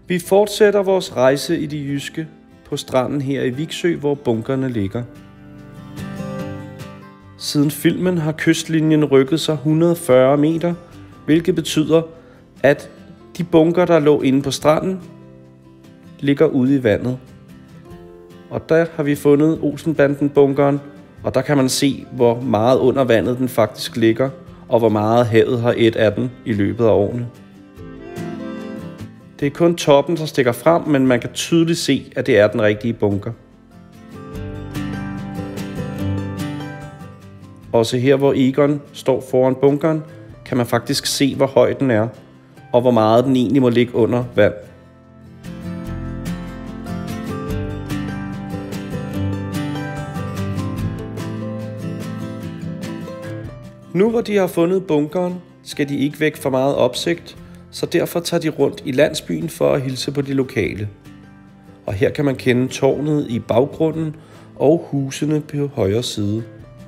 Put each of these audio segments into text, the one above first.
Vi fortsætter vores rejse i de jyske på stranden her i Viksø, hvor bunkerne ligger. Siden filmen har kystlinjen rykket sig 140 meter, hvilket betyder, at de bunker, der lå inde på stranden, ligger ude i vandet. Og der har vi fundet Olsen-banden-bunkeren, og der kan man se, hvor meget under vandet den faktisk ligger, og hvor meget havet har ædt af den i løbet af årene. Det er kun toppen, der stikker frem, men man kan tydeligt se, at det er den rigtige bunker. Også her, hvor Egon står foran bunkeren, kan man faktisk se, hvor høj den er, og hvor meget den egentlig må ligge under vand. Nu hvor de har fundet bunkeren, skal de ikke væk for meget opsigt, så derfor tager de rundt i landsbyen for at hilse på de lokale. Og her kan man kende tårnet i baggrunden og husene på højre side.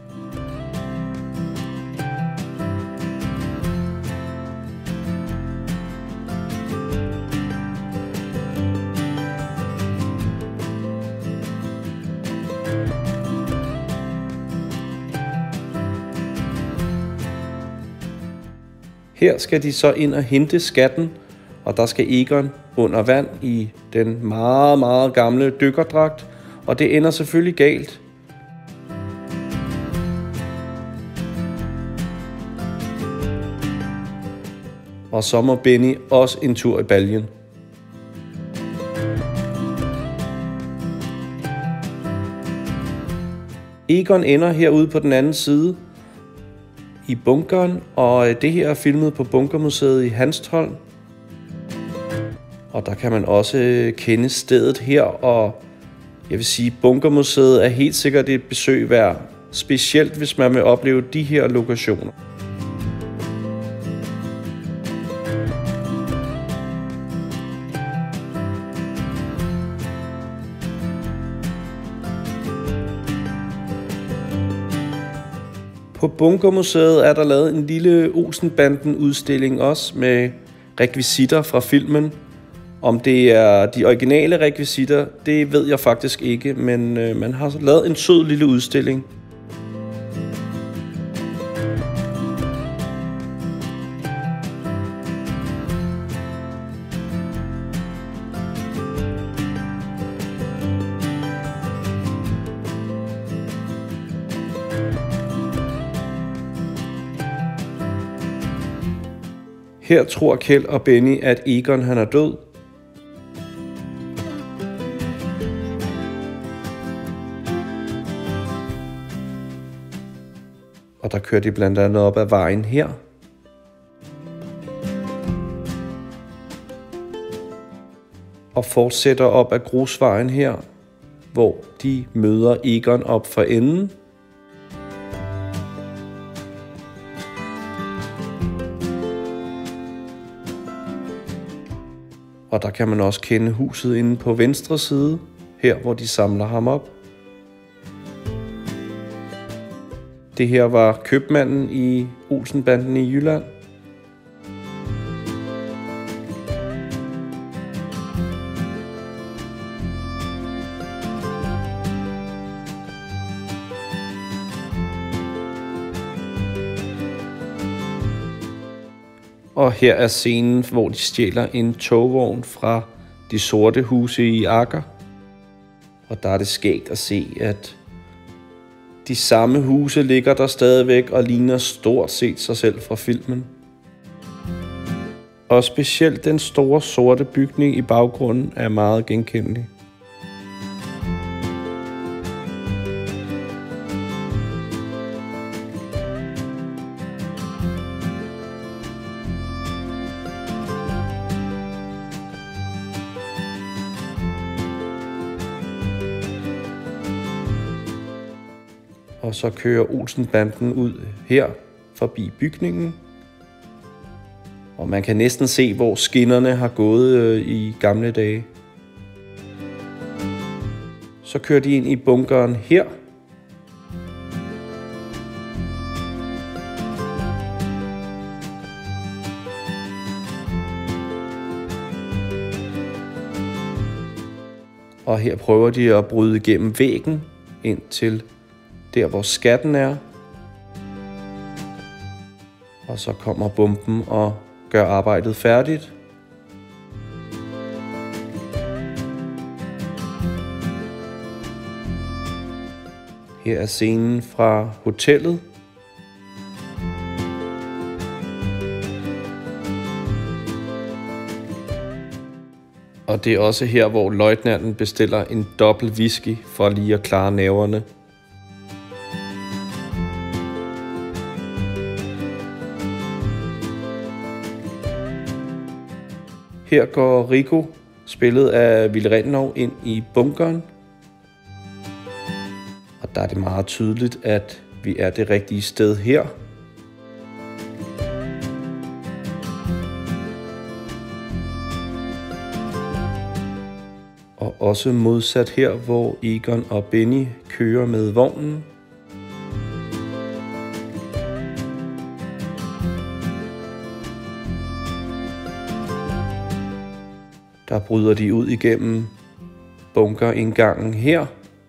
Her skal de så ind og hente skatten, og der skal Egon under vand i den meget, meget gamle dykkerdragt, og det ender selvfølgelig galt. Og så må Benny også en tur i baljen. Egon ender herude på den anden side i bunkeren, og det her er filmet på Bunkermuseet i Hanstholm. Og der kan man også kende stedet her, og jeg vil sige, Bunkermuseet er helt sikkert et besøg værd, specielt hvis man vil opleve de her lokationer. På Bunkermuseet er der lavet en lille Olsen-banden-udstilling også med rekvisitter fra filmen. Om det er de originale rekvisitter, det ved jeg faktisk ikke, men man har lavet en sød lille udstilling. Her tror Kjeld og Benny, at Egon han er død. Og der kører de blandt andet op ad vejen her. Og fortsætter op ad grusvejen her, hvor de møder Egon op for enden. Og der kan man også kende huset inde på venstre side, her hvor de samler ham op. Det her var købmanden i Olsen-banden i Jylland. Og her er scenen, hvor de stjæler en togvogn fra de sorte huse i Akker. Og der er det skægt at se, at de samme huse ligger der stadigvæk og ligner stort set sig selv fra filmen. Og specielt den store sorte bygning i baggrunden er meget genkendelig. Og så kører Olsen-banden ud her forbi bygningen. Og man kan næsten se, hvor skinnerne har gået i gamle dage. Så kører de ind i bunkeren her. Og her prøver de at bryde igennem væggen ind til der, hvor skatten er. Og så kommer bomben og gør arbejdet færdigt. Her er scenen fra hotellet. Og det er også her, hvor løjtnanten bestiller en dobbelt whisky for lige at klare nerverne. Her går Rico, spillet af Ville Renov, ind i bunkeren. Og der er det meget tydeligt, at vi er det rigtige sted her. Og også modsat her, hvor Egon og Benny kører med vognen. Der bryder de ud igennem bunkerindgangen her.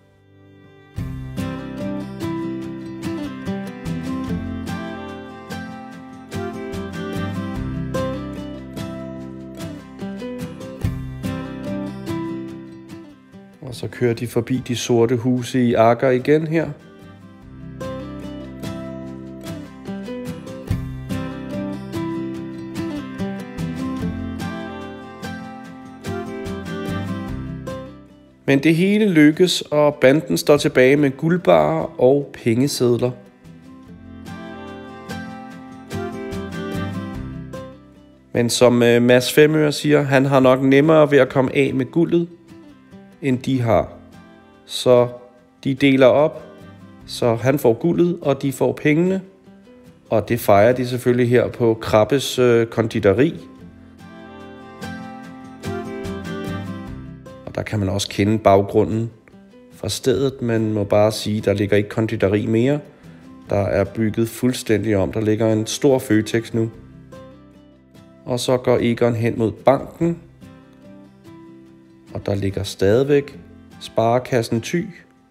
Og så kører de forbi de sorte huse i Aker igen her. Men det hele lykkes, og banden står tilbage med guldbarer og pengesedler. Men som Mads Femøre siger, han har nok nemmere ved at komme af med guldet, end de har. Så de deler op, så han får guldet, og de får pengene. Og det fejrer de selvfølgelig her på Krabbes konditori. Og der kan man også kende baggrunden fra stedet. Man må bare sige, der ligger ikke konditori mere. Der er bygget fuldstændig om. Der ligger en stor Føtex nu. Og så går Egon hen mod banken. Og der ligger stadigvæk Sparekassen Thy.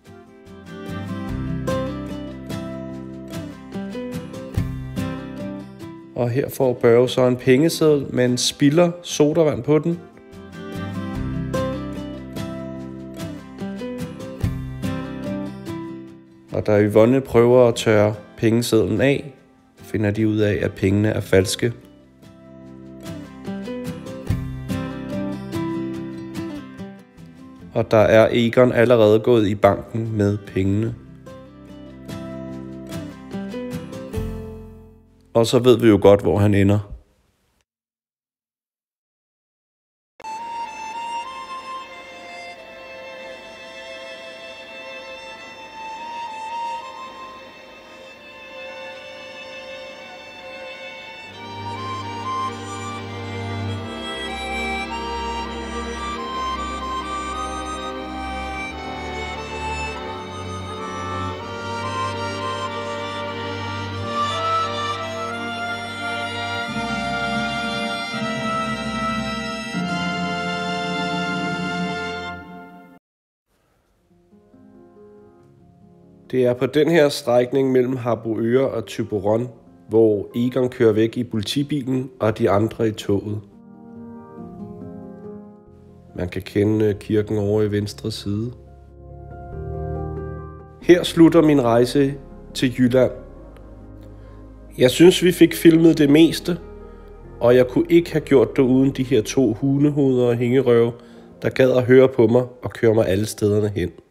Og her får Børge så en pengeseddel, men spilder sodavand på den. Og da Yvonne prøver at tørre pengesedlen af, finder de ud af, at pengene er falske. Og der er Egon allerede gået i banken med pengene. Og så ved vi jo godt, hvor han ender. Det er på den her strækning mellem Harboøre og Thyborøn, hvor Egon kører væk i politibilen og de andre i toget. Man kan kende kirken over i venstre side. Her slutter min rejse til Jylland. Jeg synes, vi fik filmet det meste, og jeg kunne ikke have gjort det uden de her 2 hundehoveder og hængerøve, der gad at høre på mig og køre mig alle stederne hen.